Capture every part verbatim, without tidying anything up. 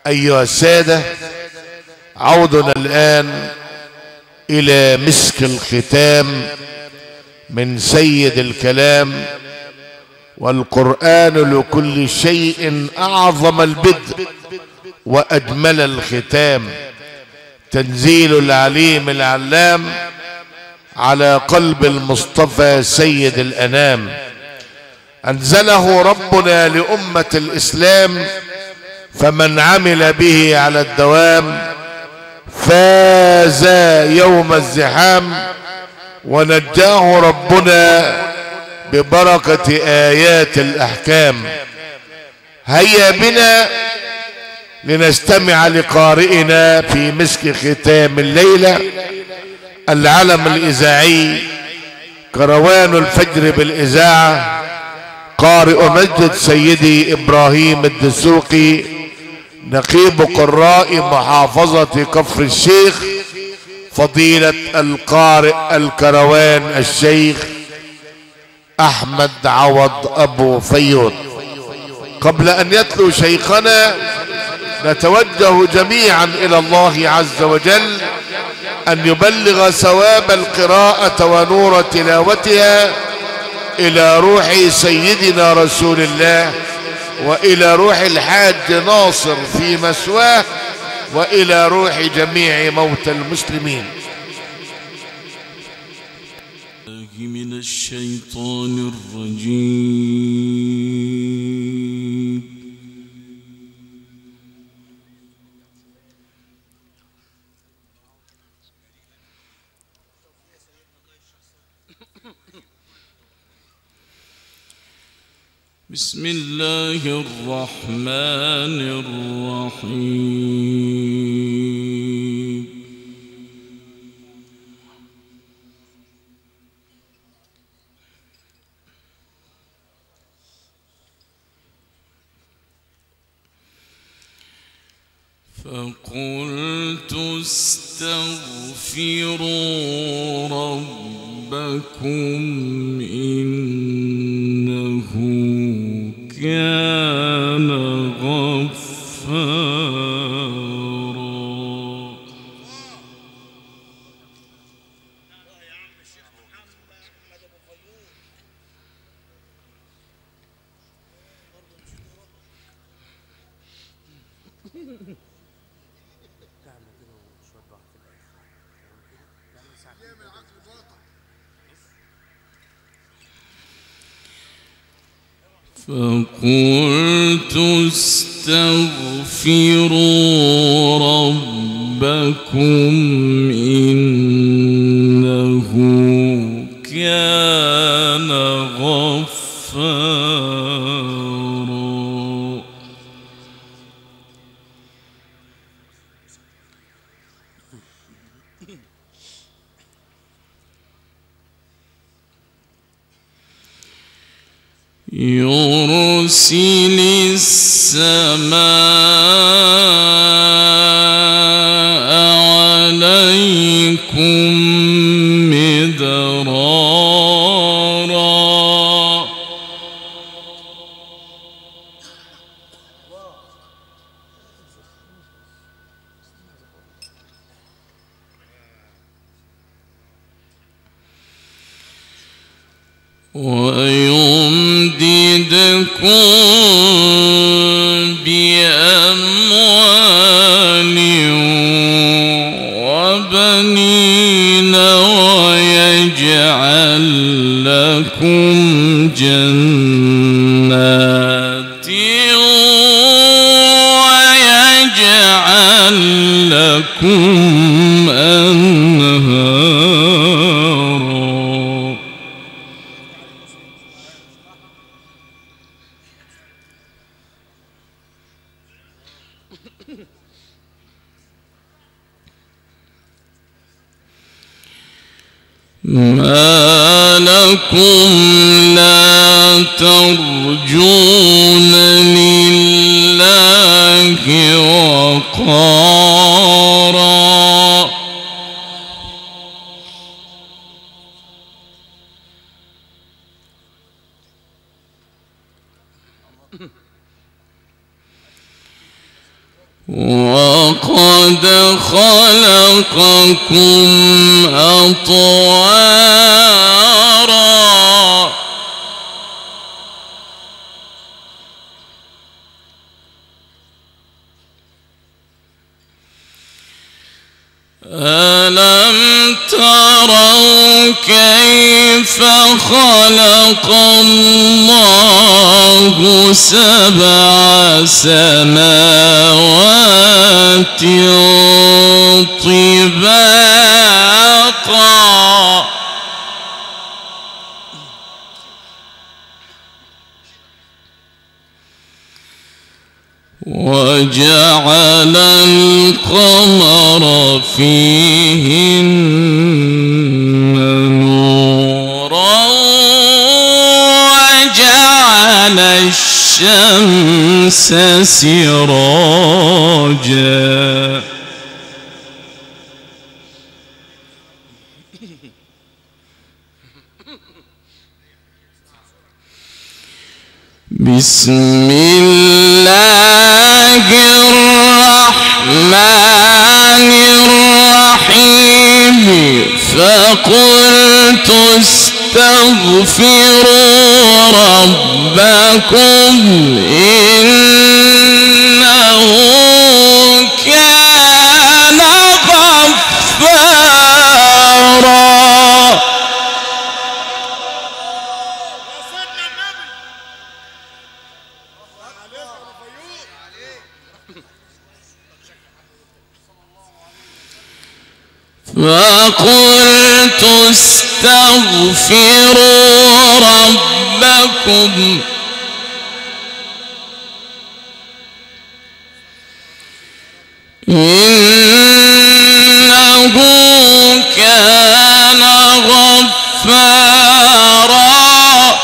أيها السادة، عودنا الآن إلى مسك الختام من سيد الكلام، والقرآن لكل شيء أعظم البدء وأجمل الختام، تنزيل العليم العلام على قلب المصطفى سيد الأنام، أنزله ربنا لأمة الإسلام، فمن عمل به على الدوام فاز يوم الزحام، ونجاه ربنا ببركة آيات الأحكام. هيا بنا لنستمع لقارئنا في مسك ختام الليلة، العلم الإذاعي كروان الفجر بالإذاعة، قارئ مسجد سيدي إبراهيم الدسوقي، نقيب قراء محافظة كفر الشيخ، فضيلة القارئ الكروان الشيخ أحمد عوض أبو فيوض. قبل أن يتلو شيخنا نتوجه جميعا إلى الله عز وجل أن يبلغ ثواب القراءة ونور تلاوتها إلى روح سيدنا رسول الله، وإلى روح الحاج ناصر في مسواه، وإلى روح جميع موتى المسلمين. من الشيطان الرجيم. بسم الله الرحمن الرحيم. فقلت استغفروا ربكم إنه كان غفارا. فقلت استغفروا ربكم إنه كان غفارا. يرسل السماء عليكم مدرارا ويمددكم بأموال وبنين ويجعل لكم جنات ويجعل لكم أنهارا. ما لكم لا ترجون لله وقارا. وقد خلقكم أطوارا ألم تروا كيف خلق الله سبع سماوات طباقا وجعل القمر فيهن نورا وجعل الشمس سراجا بسم الله الرحمن الرحيم فقلت استغفروا ربكم إنه كان غفارا فقلت استغفروا ربكم إنه كان غفارا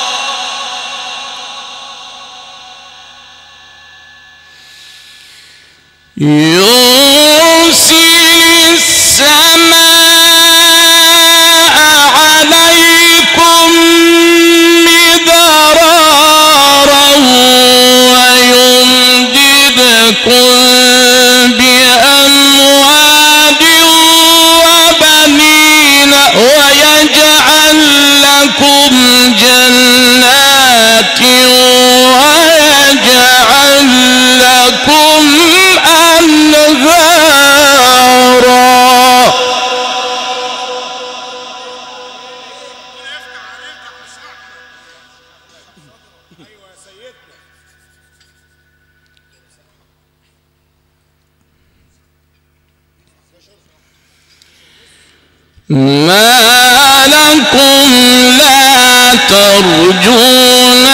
يرسل السماء عليكم مدرارا ويمددكم بأموال وبنين ويجعل لكم جنات ويجعل لكم أنهارا ما لكم لا ترجون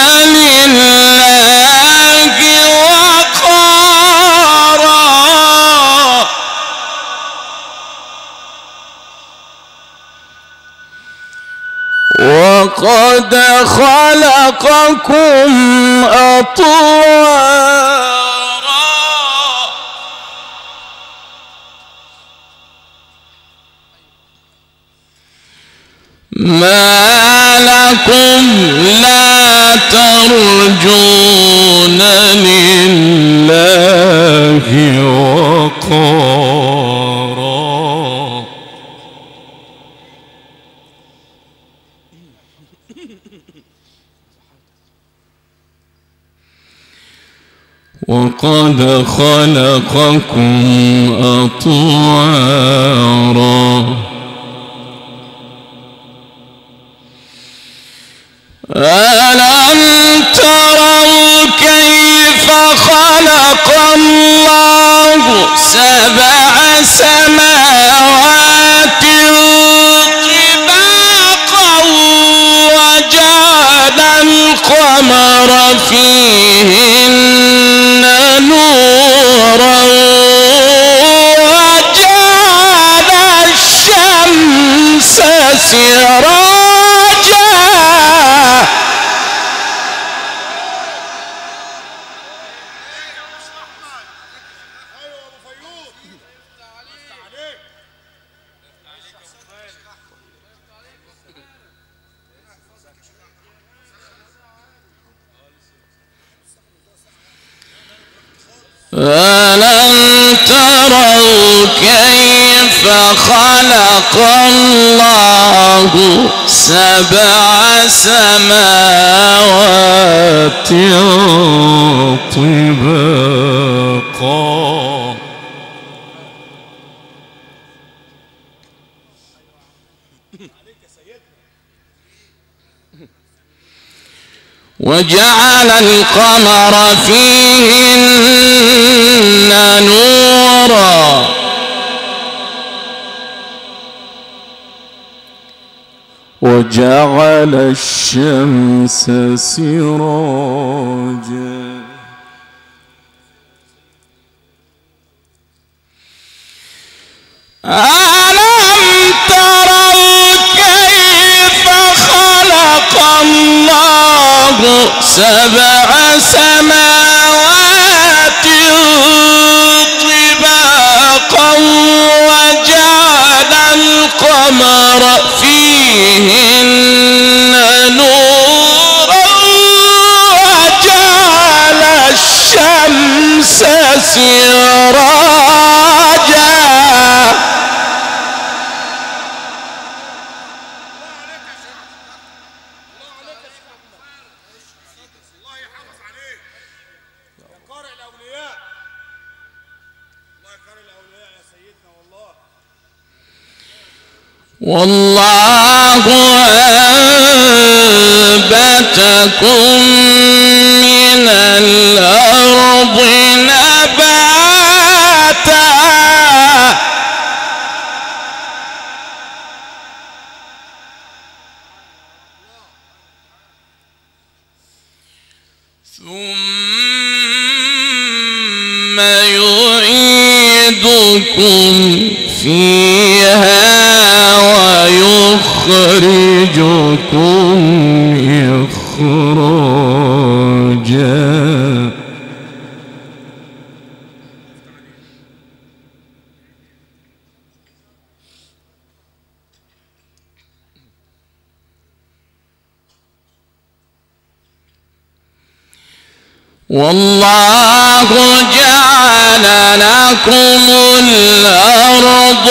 لله وقارا وقد خلقكم أطوارا ما لكم لا ترجون لله وقارا وقد خلقكم أطوارا ألم تروا كيف خلق الله سبع سماوات طباقا وجعل القمر فيهن نورا وجعل الشمس سراجا ألم كيف خلق الله سبع سماوات طباقا وجعل القمر فيهن نورا وجعل الشمس سراجا ألم تروا كيف خلق الله سبع سماوات طباقا وجعل القمر فيهن نورا وجعل الشمس سراجا والله أنبتكم من الأرض نباتا ثم يعيدكم فيها ويخرجكم إخراجا والله جعل لكم الأرض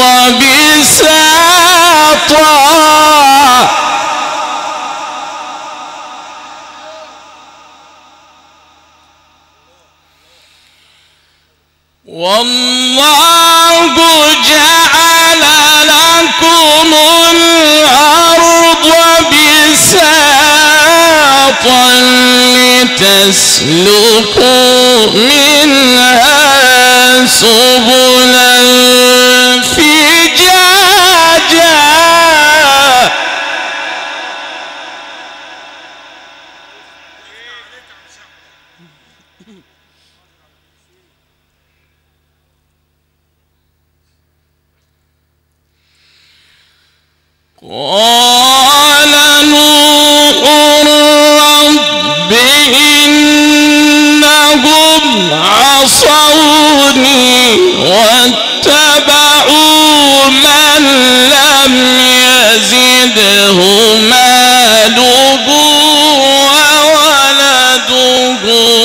بساطا والله جعل لكم الأرض بساطا لتسلكوا منها سبلا فجاجا قال نوح رب إنهم عصوني واتبعوا من لم يزده ماله وولده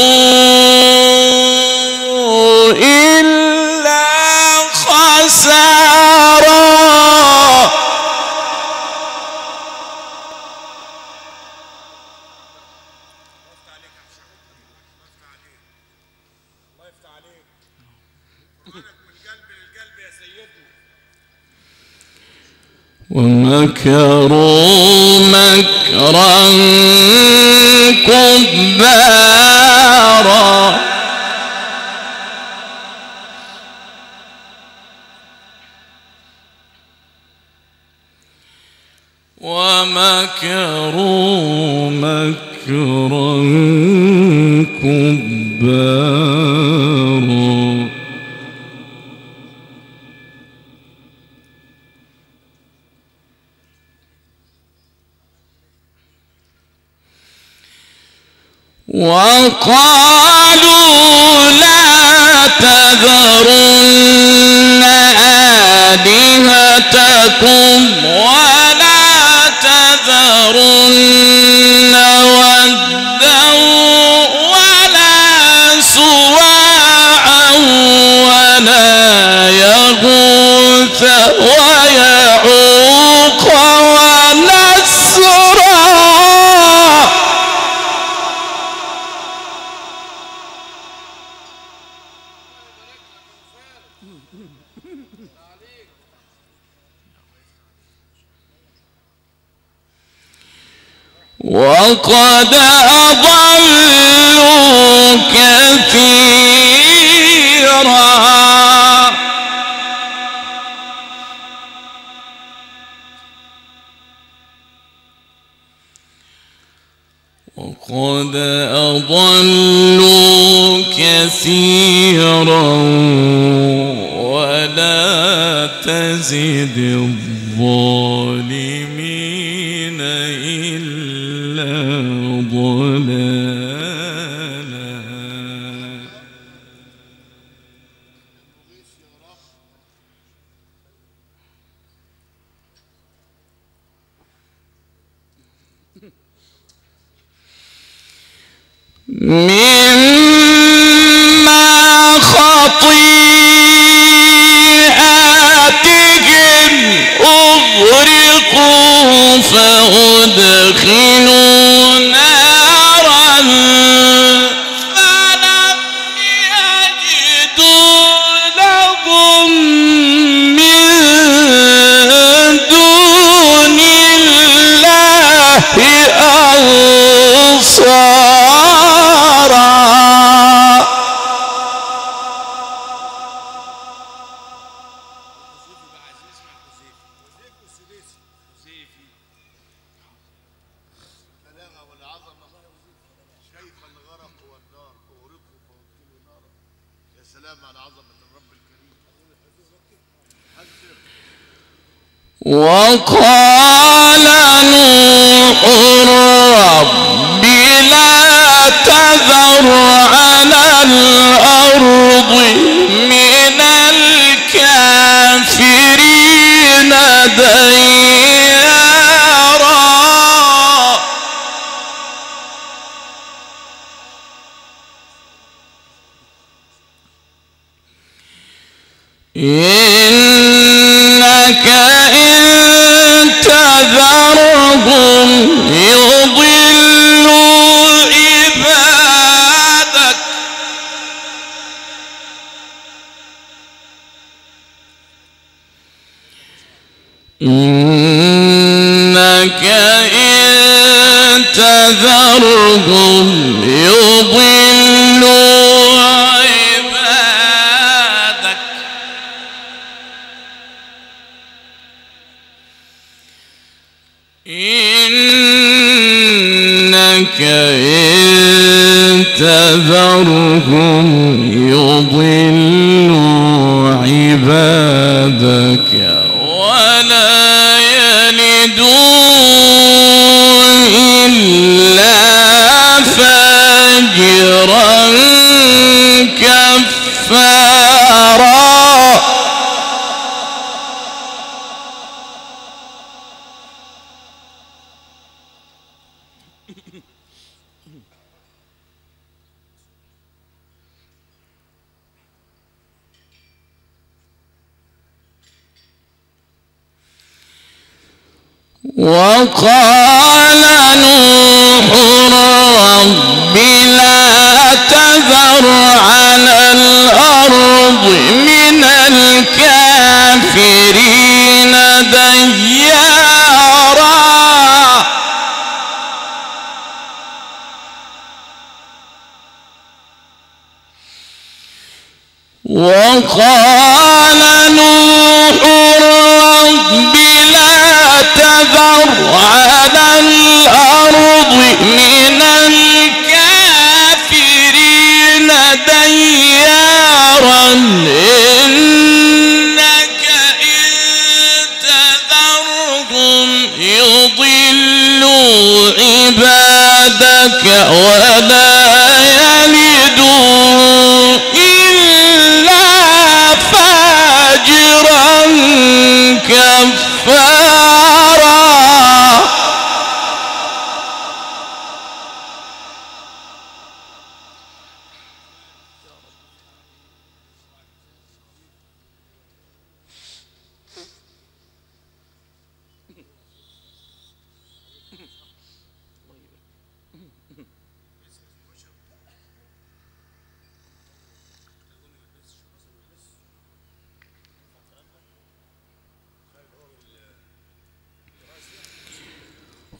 إلا خسارا ومكروا مكرا كبارا ومكروا مكرا كبارا وقالوا لا تذرن آلهتكم ولا تذرن ودا ولا سواعا ولا يغوث وقد أضلوا كثيرا وقد أضلوا كثيرا ولا تزد الظالمين إلا ضلالا. مما خطيئاتهم أغرقوا فأدخلوا نارا فلم يجدوا لهم من دون الله أنصارا. وقال نوح رب لا تذر على الأرض من الكافرين ديارا. إنك تذرهم يضلوا عبادك إنك إن تذرهم يضلوا عبادك إنك إن تذرهم يضلوا عبادك ولا يلدوا إلا فاجرا كفارا. وقال نوح رب لا تذر على الأرض من الكافرين ديارا. وقال نوح رب لا تذر على الأرض من الكافرين ديارا إنك إن تذرهم يضلوا عبادك ولا يلدوا إلا فاجرا كفارا.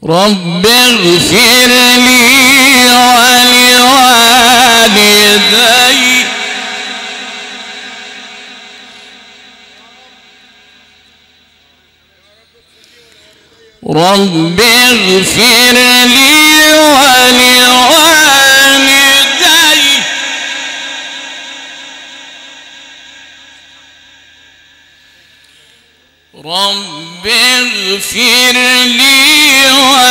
رب اغفر لي ولوالدي رب اغفر لي ولوالدي رب اغفر لي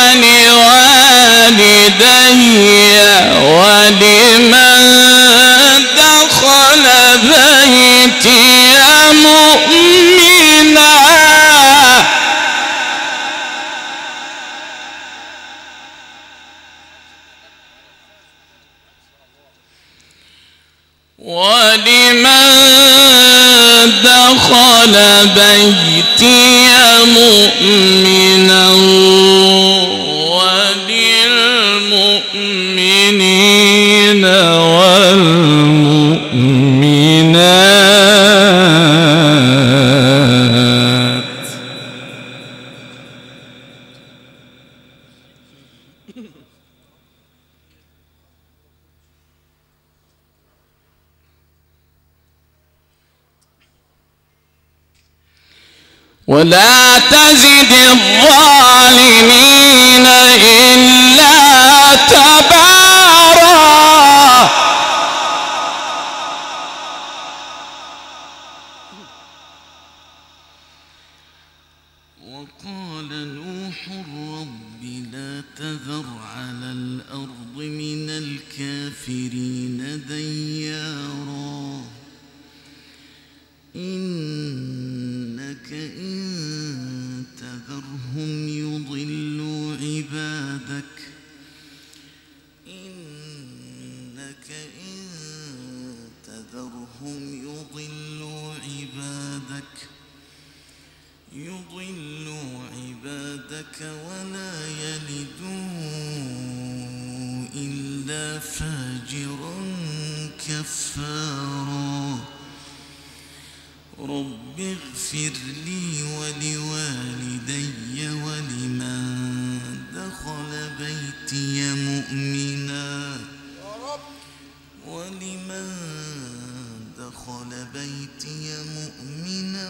ولوالدي ولمن دخل بيتي مؤمنا ولمن دخل بيتي مؤمنا وللمؤمنين والمؤمنات ولا تزد الظالمين إلا تبارا وقال نوح رب لا تذر على الأرض من الكافرين ديارا إنك إن تذرهم يضلوا عبادك إنك إن تذرهم يضلوا عبادك يضلوا عبادك ولا يلدوا إلا فاجرا كفارا رب اغفر لي ولوالدي ولمن دخل بيتي مؤمنا ولمن دخل بيتي مؤمنا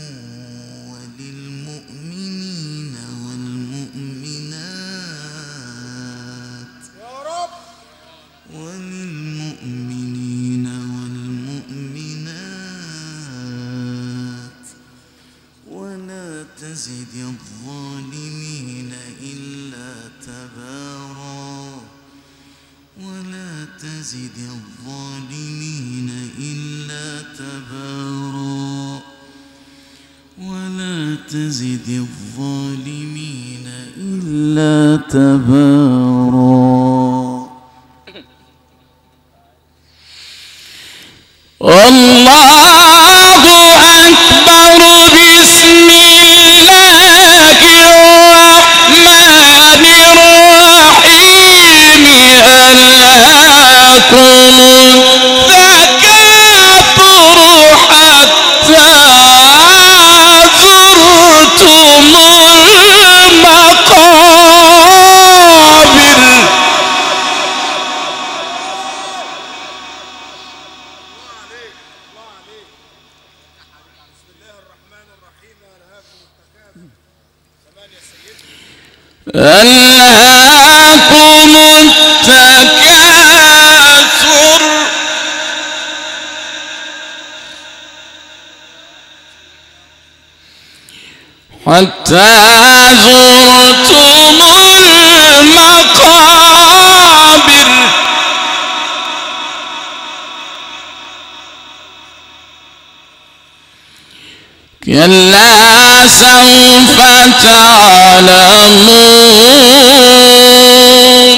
وللمؤمنين والمؤمنات وللمؤمنين والمؤمنات ولا تزد الظالمين إلا تبارا ولا تزد الظالمين إلا تبارا ولا تزد الظالمين إلا تبارا الله أكبر بسم الله الرحمن الرحيم ألهاكم التكاثر حتى زرتم المقابر ألهاكم التكاثر حتى زرتم المقابر كلا سوف تعلمون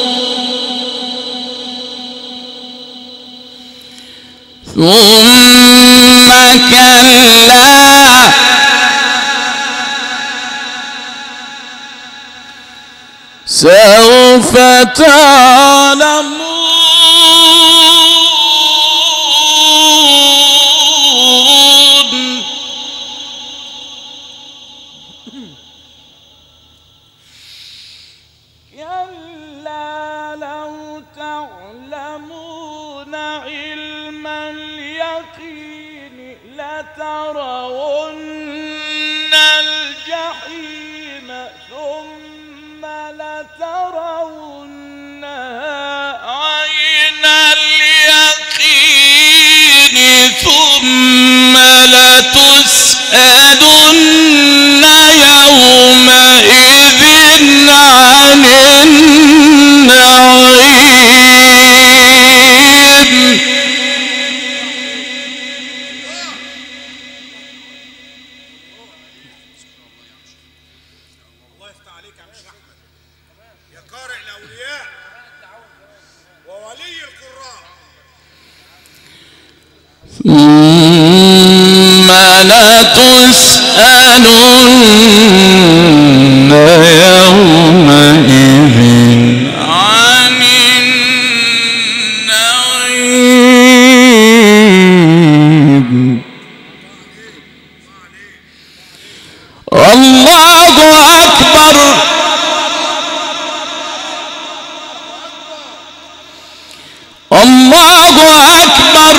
ثم كلا سوف تعلمون لترون الجحيم ثم لترونها عين اليقين ثم لتسألن يومئذ عن النعيم. الله يفتح عليك يا عم الشيخ احمد يا قارئ الاولياء وولي القراء. ثم لتسألن يومئذ عن النعيم. الله أكبر. الله أكبر.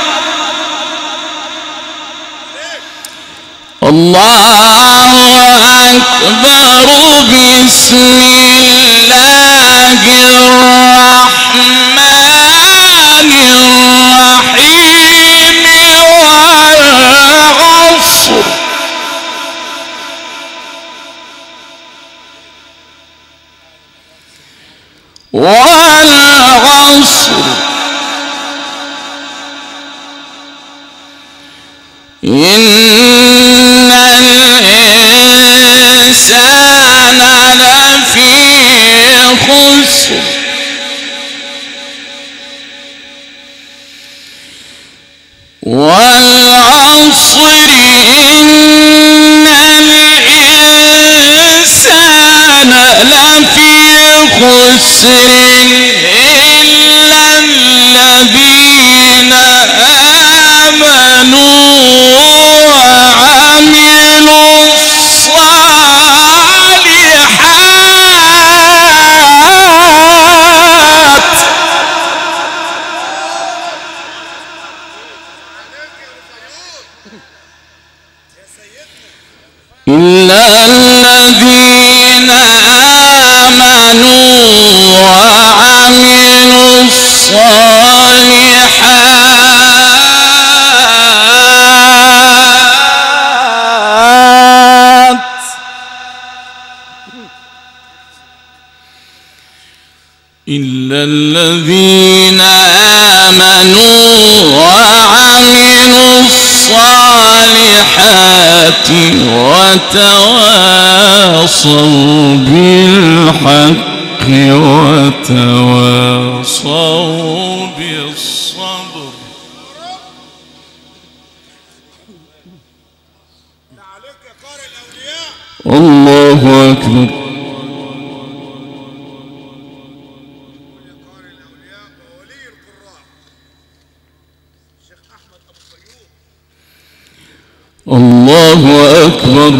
الله أكبر. بسم الله الرحمن الرحيم. والعصر والعصر إن الإنسان لفي خسر والعصر إن الإنسان لفي خسر إلا الذين آمنوا وعملوا الصالحات. إلا الذين آمنوا وعملوا الصالحات. إلا الذين آمنوا وعملوا الصالحات وتواصوا بالحق وتواصوا بالصبر. عليك يا قارئ الاولياء. الله أكبر. يا قارئ الاولياء وولي القراء الشيخ احمد ابو فيوم. الله أكبر.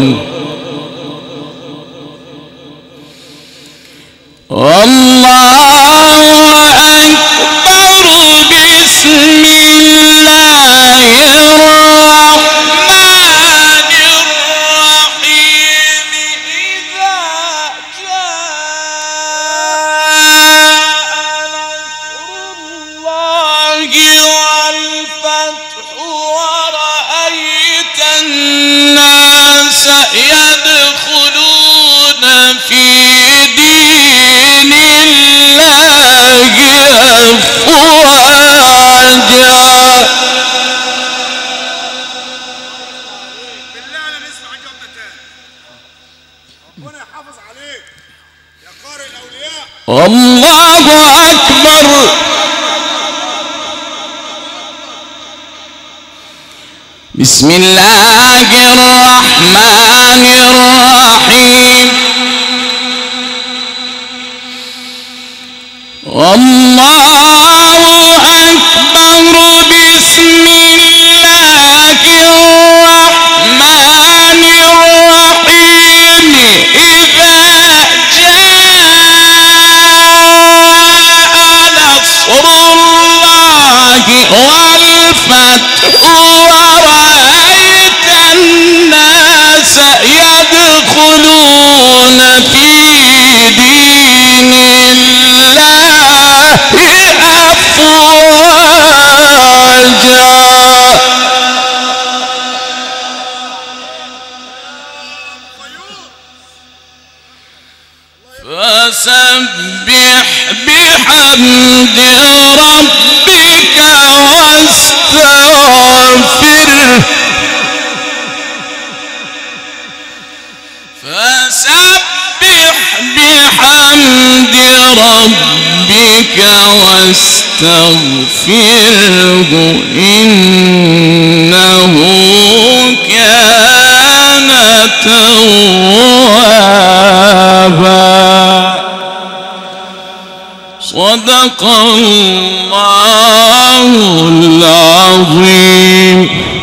الله أكبر. بسم الله الرحمن الرحيم. إذا جاء نصر الله والفتح ورأيت الناس يدخلون في دين الله أفواجا. بالله انا نسمع الجمله تاني. ربنا يحافظ عليك يا قارئ الاولياء. الله أكبر. بسم الله الرحمن الرحيم. الله أكبر. بسم الله الرحمن الرحيم. إذا جاء نصر الله والفتح ورأيت فسبح بحمد ربك واستغفره فسبح بحمد ربك واستغفره إنه كان توابا. صدق الله العظيم.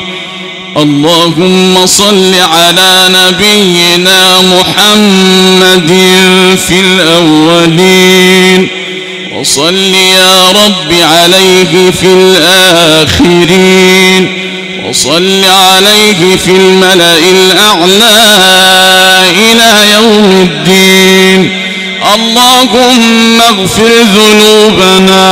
اللهم صل على نبينا محمد في الأولين وصل يا رب عليه في الآخرين وصل عليه في الملأ الأعلى إلى يوم الدين. اللهم اغفر ذنوبنا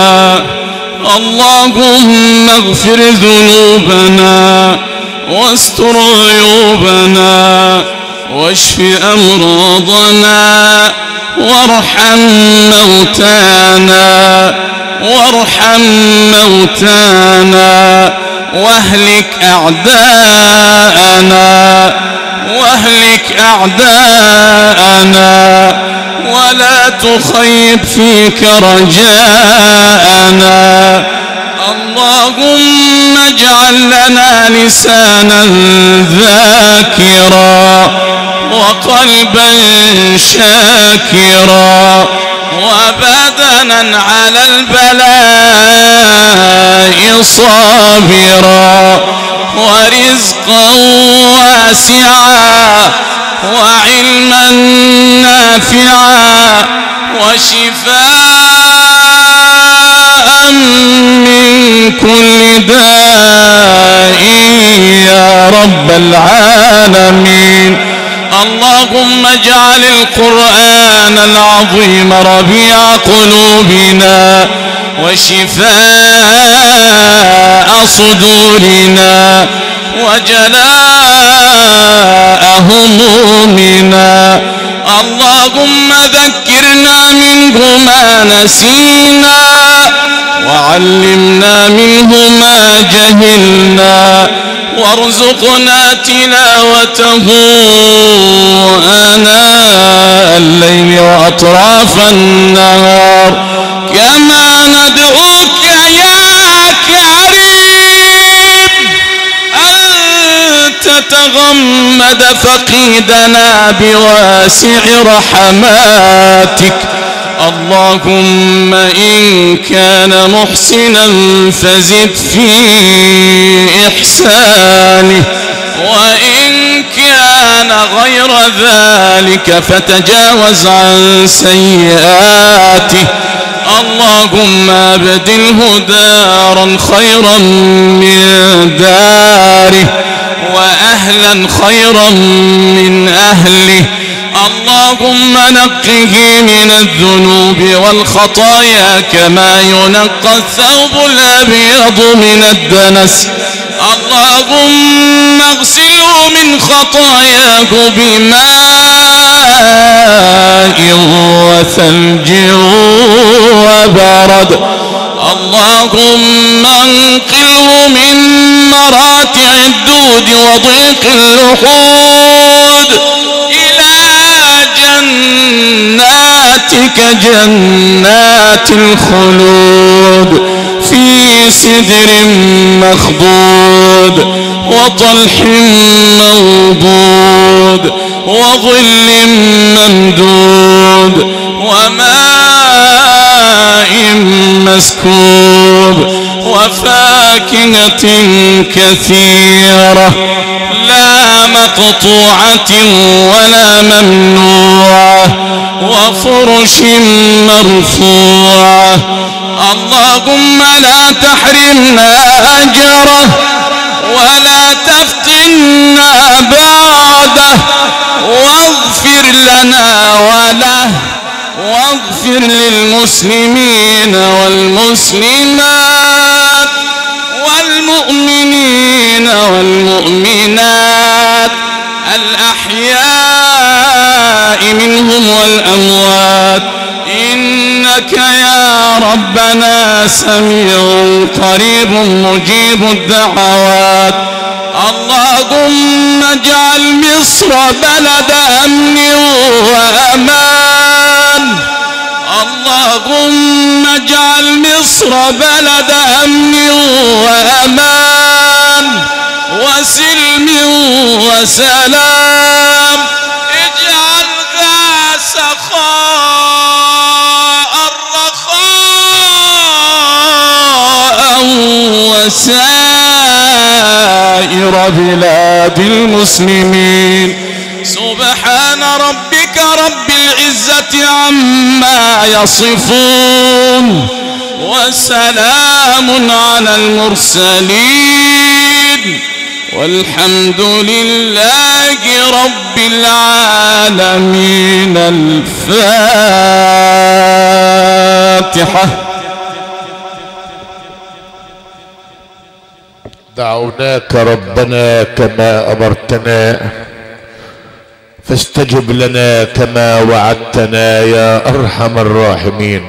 اللهم اغفر ذنوبنا واستر عيوبنا واشف أمراضنا وارحم موتانا وارحم موتانا واهلك أعداءنا واهلك أعداءنا ولا تخيب فيك رجاءنا. اللهم اجعل لنا لسانا ذاكرا وقلبا شاكرا وبدنا على البلاء صابرا ورزقا واسعا وعلما نافعا وشفاء من كل داء يا رب العالمين. اللهم اجعل القرآن العظيم ربيع قلوبنا وشفاء صدورنا وجلاء همومنا. اللهم ذكرنا منه ما نسينا وعلمنا منه ما جهلنا وارزقنا تلاوته آناء الليل وأطراف النهار كما ندعوك يا كريم أن تتغمد فقيدنا بواسع رحماتك. اللهم إن كان محسنا فزد في إحسانه وإن كان غير ذلك فتجاوز عن سيئاته. اللهم أبدله دارا خيرا من داره وأهلا خيرا من أهله. اللهم نقه من الذنوب والخطايا كما ينقى الثوب الأبيض من الدنس. اللهم اغسله من خطاياه بماء وثلج وبرد. اللهم انقله من مراتع الدود وضيق اللحود إلى جناتك جنات الخلود في سدر مخضود وطلح منضود وظل ممدود وماء مسكوب وفاكهة كثيرة لا مقطوعة ولا ممنوعة وفرش مرفوعة. اللهم لا تحرمنا أجره ولا تفتنا بعده واغفر لنا وله واغفر للمسلمين والمسلمات والمؤمنين والمؤمنات الأحياء منهم والأموات إنك يا ربنا سميع قريب مجيب الدعوات. اللهم اجعل مصر بلد أمن وأمان. اللهم اجعل مصر بلد أمن وأمان وسلم وسلام. اجعلها سخاء رخاء وسائر بلاد المسلمين. سبحان ربك رب العزة عما يصفون وسلام على المرسلين والحمد لله رب العالمين. الفاتحة. دعوناك ربنا كما أمرتنا فاستجب لنا كما وعدتنا يا أرحم الراحمين.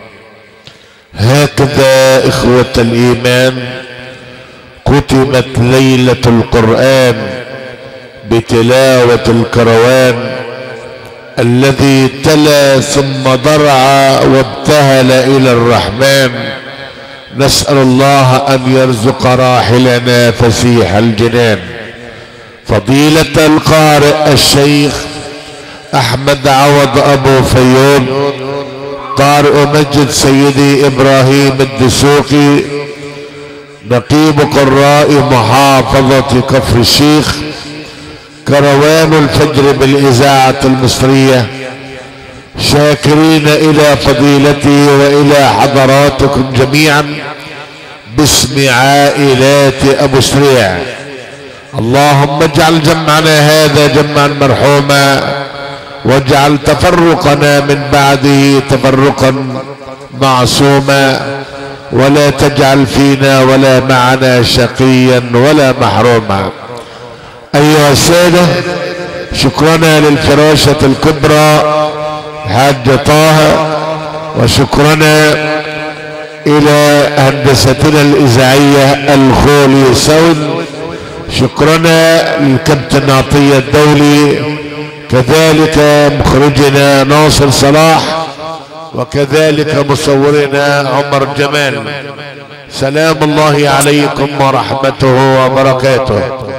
هكذا إخوة الإيمان ختمت ليلة القرآن بتلاوة الكروان الذي تلا ثم ضرع وابتهل إلى الرحمن. نسأل الله أن يرزق راحلنا فسيح الجنان. فضيلة القارئ الشيخ أحمد عوض أبو فيوم قارئ مسجد سيدي إبراهيم الدسوقي نقيب قراء محافظة كفر الشيخ، كروان الفجر بالإذاعة المصرية، شاكرين إلى فضيلته وإلى حضراتكم جميعا باسم عائلات أبو سريع. اللهم اجعل جمعنا هذا جمعا مرحوما واجعل تفرقنا من بعده تفرقا معصوما ولا تجعل فينا ولا معنا شقيا ولا محروما. أيها السادة، شكرنا للفراشة الكبرى حاج طه، وشكرنا إلى هندستنا الإذاعية الخولي سود، شكرنا للكابتن عطية الدولي، كذلك مخرجنا ناصر صلاح، وكذلك مصورنا عمر جمال. سلام الله عليكم ورحمته وبركاته.